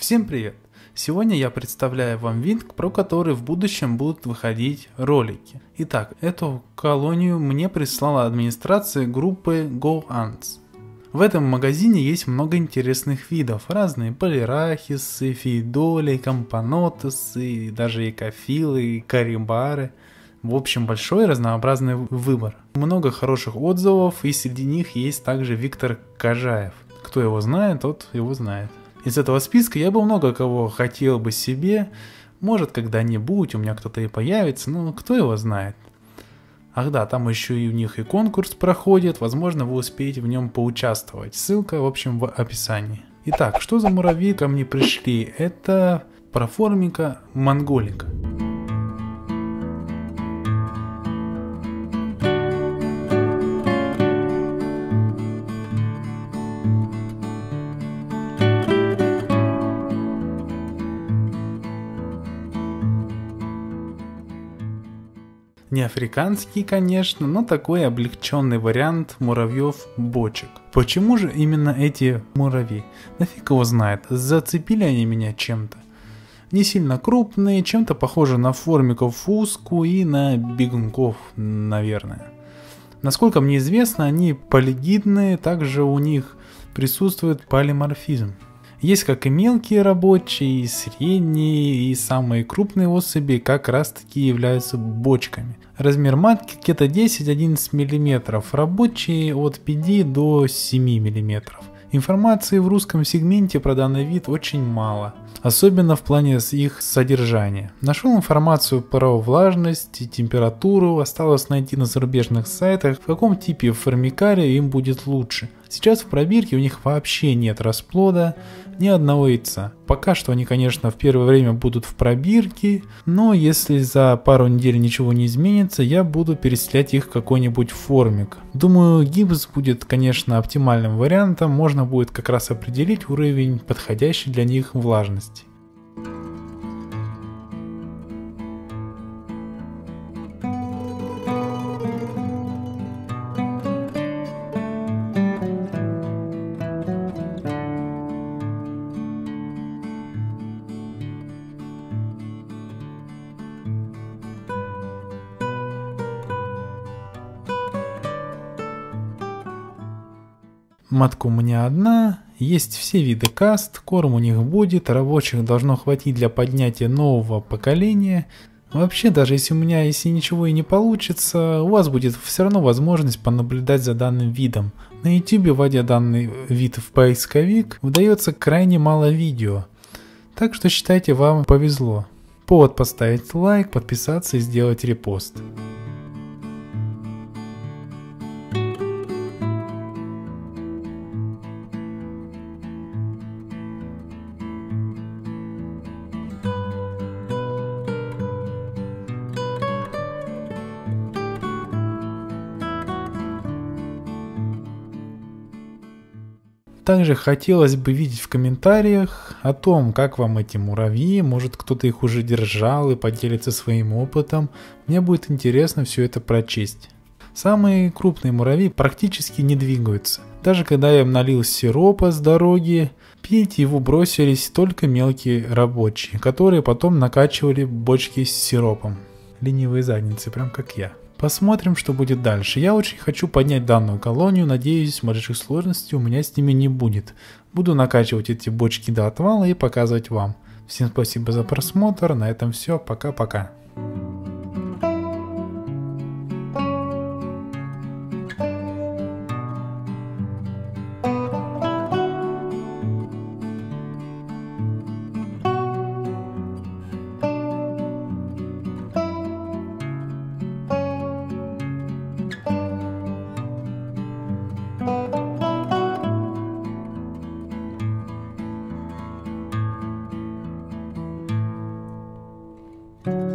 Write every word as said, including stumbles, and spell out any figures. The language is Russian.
Всем привет! Сегодня я представляю вам вид, про который в будущем будут выходить ролики. Итак, эту колонию мне прислала администрация группы GoAnts. В этом магазине есть много интересных видов, разные полирахисы, феидоли, компонотесы, даже экофилы, карибары. В общем, большой разнообразный выбор. Много хороших отзывов, и среди них есть также Виктор Кожаев. Кто его знает, тот его знает. Из этого списка я бы много кого хотел бы себе, может когда-нибудь у меня кто-то и появится, но кто его знает. Ах да, там еще и у них и конкурс проходит, возможно вы успеете в нем поучаствовать. Ссылка в общем в описании. Итак, что за муравьи ко мне пришли? Это проформика монголика. Не африканский, конечно, но такой облегченный вариант муравьев-бочек. Почему же именно эти муравьи? Нафиг его знает, зацепили они меня чем-то. Не сильно крупные, чем-то похожи на формиков фуску и на бегунков, наверное. Насколько мне известно, они полигидные, также у них присутствует полиморфизм. Есть как и мелкие рабочие, и средние, и самые крупные особи как раз таки являются бочками. Размер матки где-то десять-одиннадцать миллиметров, рабочие от пяти до семи миллиметров. Информации в русском сегменте про данный вид очень мало, особенно в плане их содержания. Нашел информацию про влажность и температуру, осталось найти на зарубежных сайтах, в каком типе формикария им будет лучше. Сейчас в пробирке у них вообще нет расплода, ни одного яйца. Пока что они, конечно, в первое время будут в пробирке, но если за пару недель ничего не изменится, я буду переселять их в какой-нибудь формик. Думаю, гипс будет, конечно, оптимальным вариантом, можно будет как раз определить уровень подходящий для них влажности. Матка у меня одна, есть все виды каст, корм у них будет, рабочих должно хватить для поднятия нового поколения. Вообще, даже если у меня если ничего и не получится, у вас будет все равно возможность понаблюдать за данным видом. На YouTube, вводя данный вид в поисковик, выдается крайне мало видео. Так что считайте, вам повезло. Повод поставить лайк, подписаться и сделать репост. Также хотелось бы видеть в комментариях о том, как вам эти муравьи, может кто-то их уже держал и поделится своим опытом. Мне будет интересно все это прочесть. Самые крупные муравьи практически не двигаются. Даже когда я им налил сиропа с дороги, пить его бросились только мелкие рабочие, которые потом накачивали бочки с сиропом. Ленивые задницы, прям как я. Посмотрим, что будет дальше. Я очень хочу поднять данную колонию, надеюсь, больших сложностей у меня с ними не будет. Буду накачивать эти бочки до отвала и показывать вам. Всем спасибо за просмотр, на этом все, пока-пока. Thank you.